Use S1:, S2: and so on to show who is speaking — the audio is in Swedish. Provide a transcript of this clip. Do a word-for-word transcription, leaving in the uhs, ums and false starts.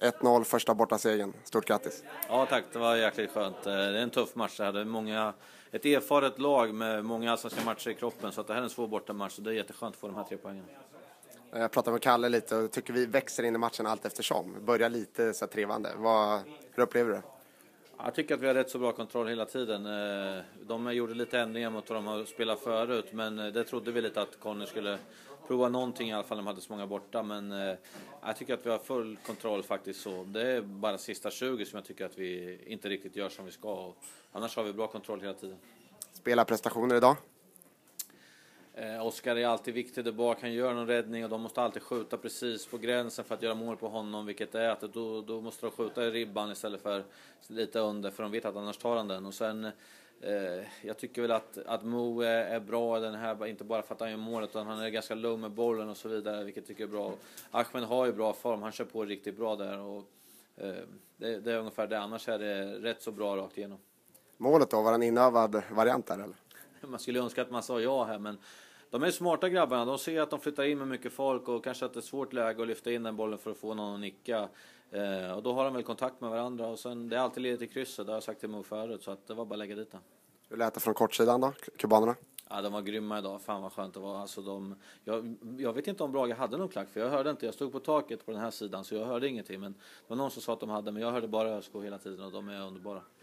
S1: ett noll första bortasegern. Stort grattis.
S2: Ja tack, det var jäkligt skönt. Det är en tuff match det här. Det är många, ett erfaret lag med många allsvenska matcher i kroppen. Så att det här är en svår bortamatch. Så det är jätteskönt att få de här tre poängen.
S1: Jag pratade med Kalle lite och tycker vi växer in i matchen allt eftersom. Börjar lite så trevande. Vad, hur upplever du det?
S2: Jag tycker att vi har rätt så bra kontroll hela tiden. De gjorde lite ändringar mot vad de har spelat förut. Men det trodde vi lite att Conny skulle prova någonting i alla fall. De hade så många borta. Men jag tycker att vi har full kontroll faktiskt. Så det är bara sista tjugo som jag tycker att vi inte riktigt gör som vi ska. Och annars har vi bra kontroll hela tiden.
S1: Spela prestationer idag?
S2: Eh, Oskar är alltid viktig där bak, han gör någon räddning och de måste alltid skjuta precis på gränsen för att göra mål på honom, vilket är att då, då måste de skjuta i ribban istället för lite under, för de vet att annars tar han den. Och sen eh, jag tycker väl att, att Mo är, är bra den här, inte bara för att han gör målet utan han är ganska lugn med bollen och så vidare, vilket jag tycker är bra. Ahmed har ju bra form, han kör på riktigt bra där och eh, det, det är ungefär det, annars är det rätt så bra rakt igenom.
S1: Målet då, var en inövad variant där eller?
S2: Man skulle önska att man sa ja här, men de är smarta grabbarna. De ser att de flyttar in med mycket folk och kanske att det är svårt läge att lyfta in den bollen för att få någon att nicka. Eh, och då har de väl kontakt med varandra och sen det är alltid ledigt i krysset, det har jag sagt till Mo förut, så att det var bara att lägga dit den.
S1: Hur lät det från kortsidan då, kubanerna?
S2: Ja, de var grymma idag. Fan vad skönt det var. Alltså de, jag, jag vet inte om Brage hade någon klack, för jag hörde inte. Jag stod på taket på den här sidan så jag hörde ingenting. Men det var någon som sa att de hade, men jag hörde bara Ösko hela tiden och de är underbara.